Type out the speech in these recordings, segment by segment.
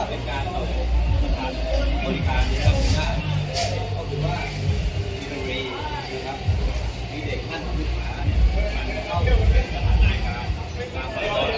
เป็นการเปิดสถานบริการที่เราหน้าก็คือว่ามีดนตรีนะครับมีเด็กท่านศึกษามันเข้าเป็นสถานบริการตามไป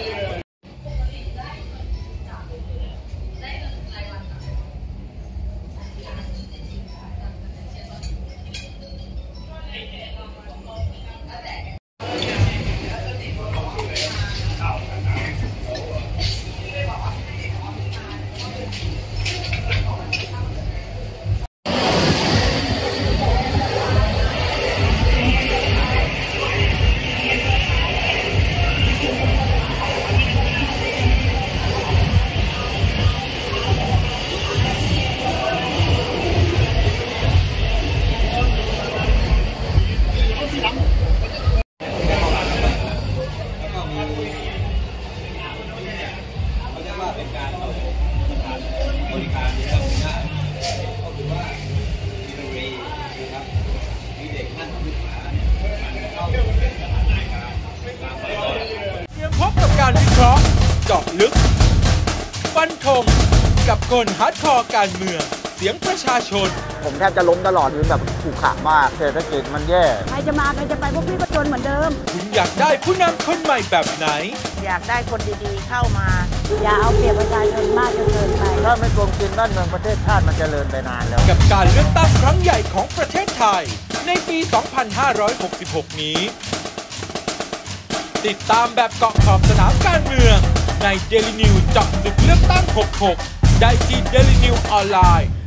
เป็นการเปิดสถานบริการที่เราหน้าก็คือว่ามีดนตรีนะครับมีเด็กท่านศึกษามันเข้าเป็นสถานบริการตามไปเตรียมพบกับการวิเคราะห์เจาะลึกฟันธงกับคนฮาร์ดคอร์การเมืองเสียงประชาชนผมแทบจะล้มตลอดคือแบบผูกขาดมากเศรษฐกิจมันแย่ใครจะมาใครจะไปพวกพี่ก็จนเหมือนเดิมคุณอยากได้ผู้นำคนใหม่แบบไหนอยากได้คนดีๆเข้ามาอย่าเอาเปรียบประชาชนมากจนเกินไปถ้าไม่โกงกินบ้านเมืองประเทศชาติมันจเจริญไปนานแล้วกับการเลือกตั้งครั้งใหญ่ของประเทศไทยในปี 2566 นี้ติดตามแบบเกาะขอบสนามการเมืองใน Daily News เจาะลึกเลือกตั้ง 66 ได้ที่ Daily News ออนไลน์